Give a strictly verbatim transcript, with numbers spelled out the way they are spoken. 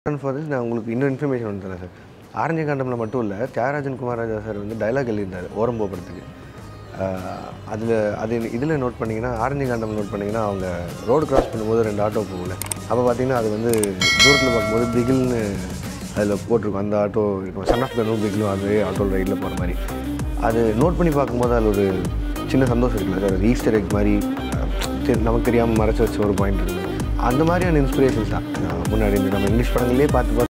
For this நான் உங்களுக்கு இன்னும் இன்ஃபர்மேஷன் ஒன்று தரேன் சார். ஆரஞ்சு காண்டமில் மட்டும் இல்லை, தியாகராஜன் குமாரராஜா சார் வந்து டைலாக் எழுதியிருந்தார் ஓரம்போ படத்துக்கு. அதில் அது இதில் நோட் பண்ணிங்கன்னா, ஆரஞ்சு காண்டம் நோட் பண்ணிங்கன்னா, அவங்க ரோடு கிராஸ் பண்ணும்போது ரெண்டு ஆட்டோ போகல. அப்போ பார்த்தீங்கன்னா அது வந்து தூரத்தில் பார்க்கும்போது பிகில்னு அதில் போட்டிருக்கும். அந்த ஆட்டோ இப்போ சன் ஆஃப் கனும் பிகிலும் அதே ஆட்டோ ரைடில் போகிற மாதிரி. அது நோட் பண்ணி பார்க்கும்போது அதில் ஒரு சின்ன சந்தோஷம் இருக்குல்ல சார். அது ஈஸ்டர் எக் மாதிரி நமக்கு தெரியாமல் மறைச்சி வச்ச ஒரு பாயிண்ட் இருக்குது. அந்த மாதிரியான இன்ஸ்பிரேஷன்ஸ் தான் முன்னாடி நம்ம இங்கிலீஷ் படங்களே பார்த்து பார்த்து